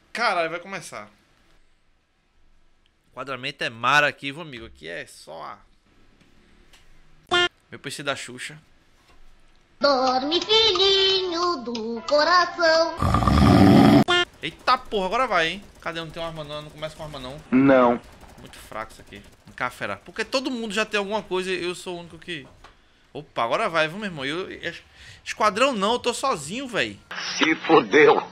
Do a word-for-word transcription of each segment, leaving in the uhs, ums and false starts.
Caralho, vai começar. O quadramento é mar aqui, viu, amigo? Aqui é só a... Meu P C da Xuxa. Dorme, filhinho do coração. Eita porra, agora vai, hein? Cadê? Não tem uma arma não, não começa com arma não. Não. Muito fraco isso aqui. Cáfera. Porque todo mundo já tem alguma coisa e eu sou o único que... Opa, agora vai, viu, meu irmão? Eu... Esquadrão não, eu tô sozinho, velho. Se fodeu.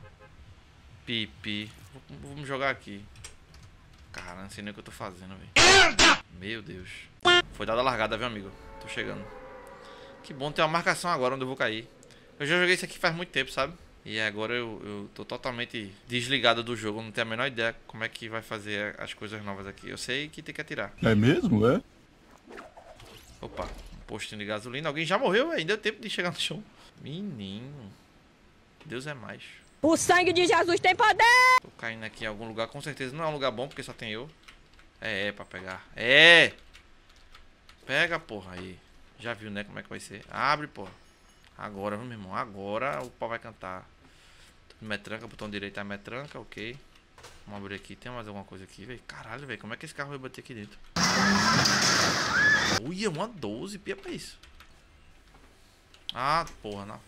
Pipi. Vamos jogar aqui. Cara, não sei nem o que eu tô fazendo, velho. Meu Deus. Foi dada a largada, viu, amigo? Tô chegando. Que bom ter uma marcação agora onde eu vou cair. Eu já joguei isso aqui faz muito tempo, sabe? E agora eu, eu tô totalmente desligado do jogo. Não tenho a menor ideia como é que vai fazer as coisas novas aqui. Eu sei que tem que atirar. É mesmo, é? Opa, um postinho de gasolina. Alguém já morreu, velho. Deu tempo de chegar no chão. Menino. Deus é mais. O sangue de Jesus tem poder! Tô caindo aqui em algum lugar. Com certeza não é um lugar bom, porque só tem eu. É, é pra pegar. É! Pega, porra, aí. Já viu, né, como é que vai ser. Abre, porra. Agora, meu irmão. Agora o pau vai cantar. Metranca, botão direito é metranca, ok. Vamos abrir aqui. Tem mais alguma coisa aqui, velho? Caralho, velho. Como é que esse carro vai bater aqui dentro? Uia, uma doze. Pia pra isso. Ah, porra. Na...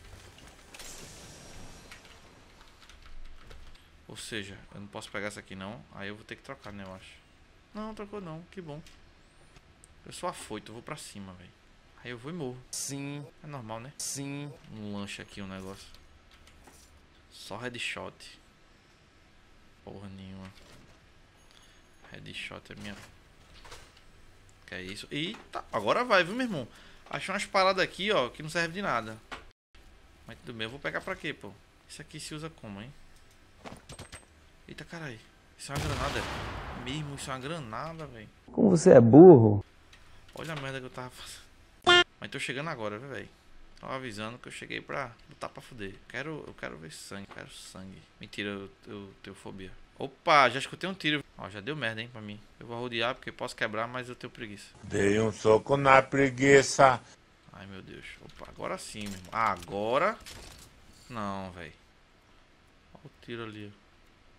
Ou seja, eu não posso pegar essa aqui não. Aí eu vou ter que trocar, né, eu acho. Não, trocou não. Que bom. Eu sou afoito, eu vou pra cima, velho. Aí eu vou e morro. Sim. É normal, né? Sim. Um lanche aqui, um negócio. Só headshot. Porra nenhuma. Headshot é minha... Que é isso? Eita, agora vai, viu, meu irmão? Achei umas paradas aqui, ó, que não serve de nada. Mas tudo bem, eu vou pegar pra quê, pô? Isso aqui se usa como, hein? Eita, caralho. Isso é uma granada. Mesmo, isso é uma granada, velho. Como você é burro. Olha a merda que eu tava fazendo. Mas tô chegando agora, viu, velho? Tava avisando que eu cheguei pra botar pra fuder. Quero, eu quero ver sangue, quero sangue. Mentira, eu, eu tenho fobia. Opa, já escutei um tiro. Ó, já deu merda, hein, pra mim. Eu vou rodear porque posso quebrar, mas eu tenho preguiça. Dei um soco na preguiça. Ai, meu Deus. Opa, agora sim, meu irmão. Ah, agora... Não, velho. Olha o tiro ali, ó.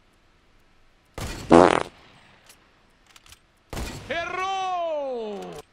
Errou!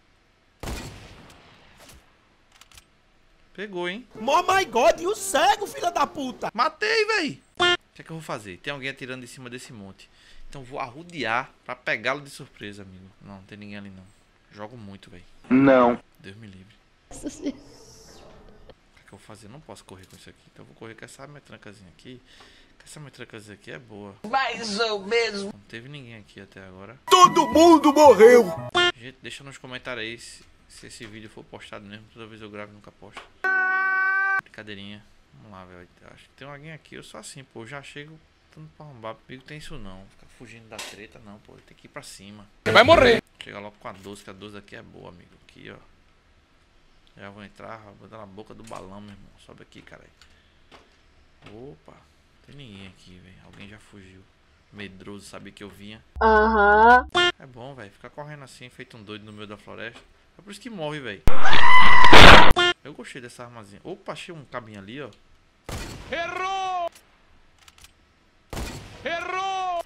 Pegou, hein? Oh my God, e o cego, filha da puta? Matei, véi! O que é que eu vou fazer? Tem alguém atirando em cima desse monte. Então vou arrodear pra pegá-lo de surpresa, amigo. Não, não tem ninguém ali, não. Jogo muito, véi. Não. Deus me livre. O que é que eu vou fazer? Eu não posso correr com isso aqui. Então eu vou correr com essa metrancazinha aqui. Que essa metrancazinha aqui é boa. Mais ou menos. Não teve ninguém aqui até agora. Todo mundo morreu. Gente, deixa nos comentários aí se, se esse vídeo for postado mesmo. Toda vez eu gravo e nunca posto. Brincadeirinha. Vamos lá, velho. Acho que tem alguém aqui. Eu sou assim, pô. Eu já chego tanto pra arrombar. Comigo tem isso não. Ficar fugindo da treta, não, pô. Tem que ir pra cima. Vai morrer. Chega logo com a doze, que a doze aqui é boa, amigo. Aqui, ó. Já vou entrar, vou dar na boca do balão, meu irmão. Sobe aqui, caralho. Opa. Tem ninguém aqui, velho. Alguém já fugiu. Medroso, sabia que eu vinha. Aham. Uhum. É bom, velho. Ficar correndo assim, feito um doido no meio da floresta. É por isso que morre, velho. Eu gostei dessa armazinha. Opa, achei um cabinho ali, ó. Errou! Errou!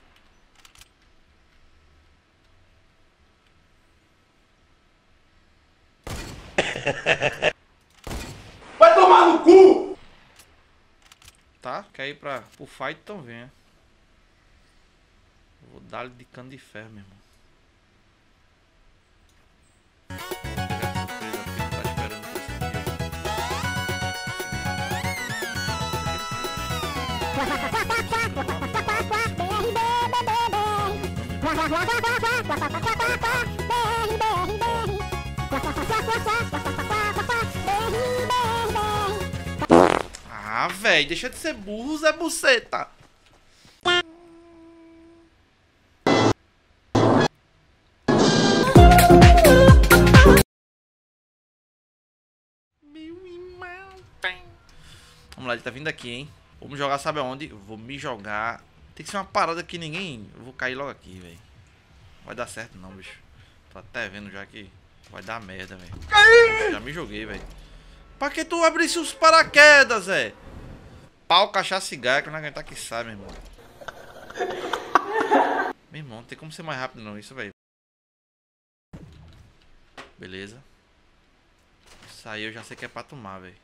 Vai tomar no cu! Tá? Quer ir pra, pro fight? Então venha. Vou dar-lhe de cano de ferro, meu irmão. Ah, velho, deixa de ser burro, Zé Buceta. Meu irmão. Vamos lá, ele tá vindo aqui, hein? Vamos jogar, sabe aonde? Vou me jogar. Tem que ser uma parada que ninguém... Eu vou cair logo aqui, velho. Vai dar certo não, bicho. Tô até vendo já que vai dar merda, velho. Já me joguei, velho. Pra que tu abrisse os paraquedas, Zé? Pau, cachaça e gaia, que eu não aguentar que sai, meu irmão. Meu irmão, não tem como ser mais rápido não, isso, velho. Beleza. Isso aí eu já sei que é pra tomar, velho.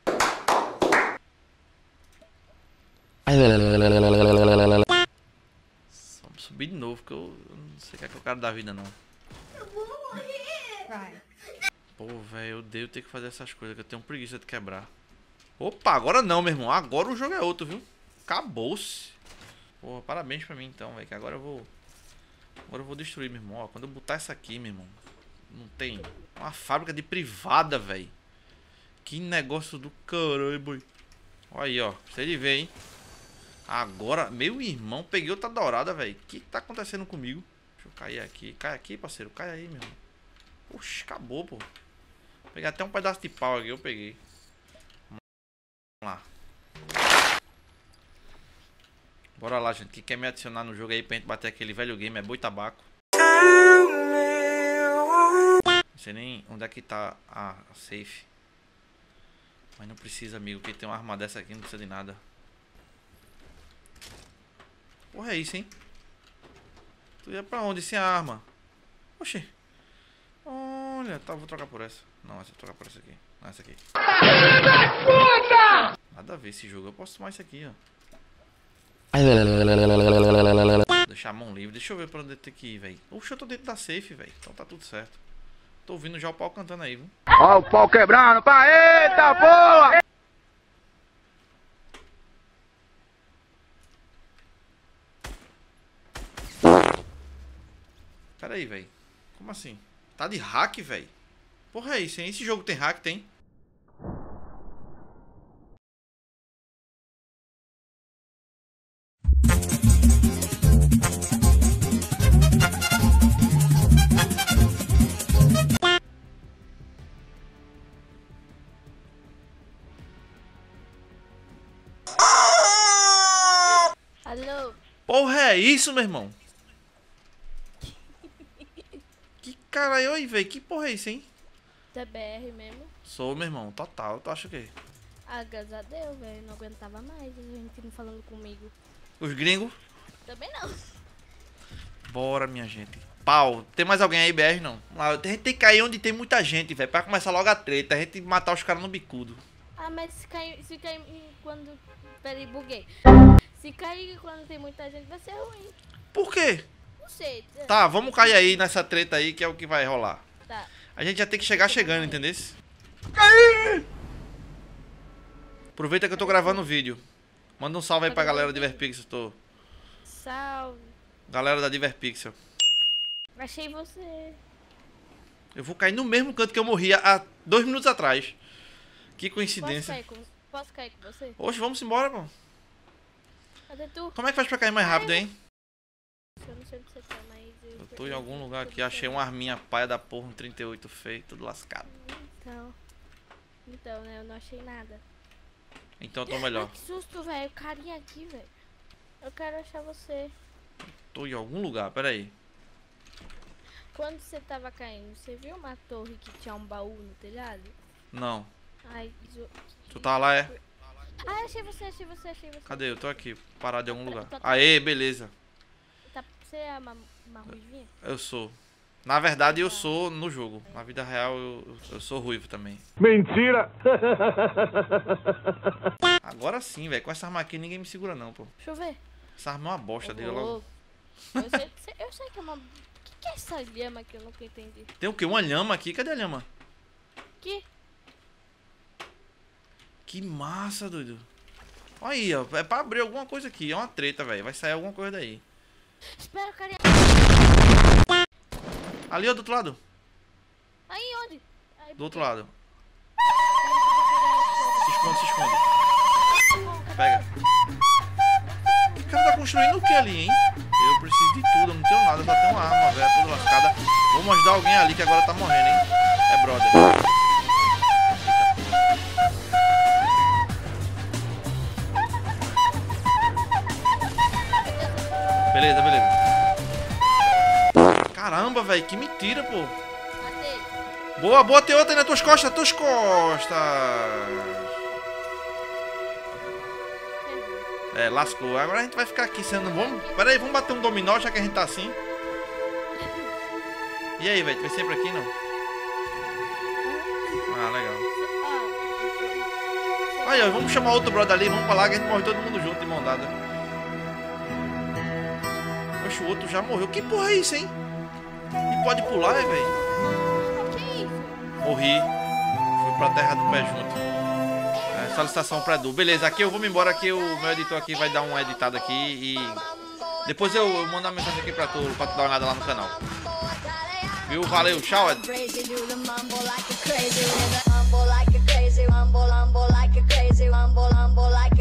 Vamos subir de novo, que eu não sei o que é que eu quero da vida, não. Eu vou morrer. Vai. Pô, velho, eu odeio ter que fazer essas coisas, que eu tenho preguiça de quebrar. Opa, agora não, meu irmão. Agora o jogo é outro, viu? Acabou-se. Pô, parabéns pra mim então, velho, que agora eu vou... Agora eu vou destruir, meu irmão. Ó, quando eu botar essa aqui, meu irmão, não tem... Uma fábrica de privada, velho. Que negócio do caralho, boy. Olha aí, ó. Você de ver, hein? Agora, meu irmão, peguei outra dourada, velho. O que tá acontecendo comigo? Deixa eu cair aqui. Cai aqui, parceiro. Cai aí, meu irmão. Oxi, acabou, pô. Peguei até um pedaço de pau aqui, eu peguei. Vamos lá. Bora lá, gente. Quem quer me adicionar no jogo aí pra gente bater aquele velho game é Boi Tabaco. Não sei nem onde é que tá a safe. Mas não precisa, amigo, que tem uma arma dessa aqui, não precisa de nada. Porra, é isso, hein? Tu ia pra onde sem a arma? Oxi. Olha, tá, vou trocar por essa. Não, essa, vou trocar por essa aqui. Não, essa aqui. Nada a ver esse jogo. Eu posso tomar isso aqui, ó. Deixar a mão livre. Deixa eu ver pra onde eu tenho que ir, velho. Oxe, eu tô dentro da safe, velho. Então tá tudo certo. Tô ouvindo já o pau cantando aí, viu? Ó o pau quebrando, pá, eita porra! Pera aí, velho. Como assim? Tá de hack, velho? Porra, é isso, hein? Esse jogo tem hack, tem? Alô? Porra, é isso, meu irmão? Que caralho aí, velho? Que porra é isso, hein? Tu é B R mesmo? Sou, meu irmão. Total. Tu acha o quê? Ah, graças a Deus, velho. Não aguentava mais a gente não falando comigo. Os gringos? Também não. Bora, minha gente. Pau. Tem mais alguém aí, B R? Não. A gente tem que cair onde tem muita gente, velho. Pra começar logo a treta. A gente matar os caras no bicudo. Ah, mas se cair, se cair quando... Pera aí, buguei. Se cair quando tem muita gente vai ser ruim. Por quê? Não sei. Tá, vamos cair aí nessa treta aí, que é o que vai rolar. Tá. A gente já tem que chegar chegando, entendeu? Aproveita que eu tô gravando o vídeo. Manda um salve aí pra galera da Diverpixel. Tô. Salve. Galera da Diverpixel. Achei você. Eu vou cair no mesmo canto que eu morria há dois minutos atrás. Que Posso coincidência. cair com, posso cair com você? Oxe, vamos embora, pô. Cadê tu? Como é que faz pra cair mais rápido, hein? Eu não sei onde você tá, mas... Eu, Eu tô em algum lugar aqui. Achei uma arminha paia da porra, um trinta e oito feio, tudo lascado. Então... Então, né? Eu não achei nada. Então eu tô melhor. Ai, que susto, velho. O carinha aqui, velho. Eu quero achar você. Tô em algum lugar, pera aí. Quando você tava caindo, você viu uma torre que tinha um baú no telhado? Não. Ai, zo... Tu tá lá, é? Ah, achei você, achei você, achei você. Cadê? Eu tô aqui, parado em algum lugar. Tá- Aê, beleza. Tá, você é uma, uma ruivinha? Eu sou. Na verdade, eu sou no jogo. Na vida real, eu, eu sou ruivo também. Mentira! Agora sim, velho. Com essa arma aqui, ninguém me segura não, pô. Deixa eu ver. Essa arma é uma bosta dele Ô, logo. Eu sei, eu sei que é uma... O que, que é essa lhama que eu nunca entendi? Tem o quê? Uma lhama aqui? Cadê a lhama? Que? Que massa, doido. Olha aí, ó. É pra abrir alguma coisa aqui. É uma treta, velho. Vai sair alguma coisa daí. Espera, carinha. Ali, ó, do outro lado. Aí, onde? Aí, Do outro lado. Se esconde, se esconde. Pega. O cara tá construindo o que ali, hein? Eu preciso de tudo, eu não tenho nada, só tenho uma arma, velho, toda lascada. Vamos ajudar alguém ali que agora tá morrendo, hein? É brother. Beleza, beleza. Caramba, velho, que mentira, pô. Matei. Boa, boa, tem outra aí nas tuas costas, nas tuas costas. É, lascou. Agora a gente vai ficar aqui sendo... Vamos... Pera aí, vamos bater um dominó já que a gente tá assim. E aí, velho? Tu vai sempre aqui, não? Ah, legal. Aí, ó, vamos chamar outro brother ali, vamos pra lá que a gente morre todo mundo junto, de mão dada. Oxe, o outro já morreu. Que porra é isso, hein? E pode pular, é, velho? Que isso? Morri. Fui pra terra do pé junto. É, solicitação pra Edu. Beleza, aqui eu vou me embora, que o meu editor aqui vai dar uma editada aqui e... Depois eu, eu mando uma mensagem aqui pra tu, pra tu dar uma olhada lá no canal. Viu? Valeu, tchau, Ed. Crazy, rumble like a crazy, rumble, rumble like a crazy, rumble, rumble like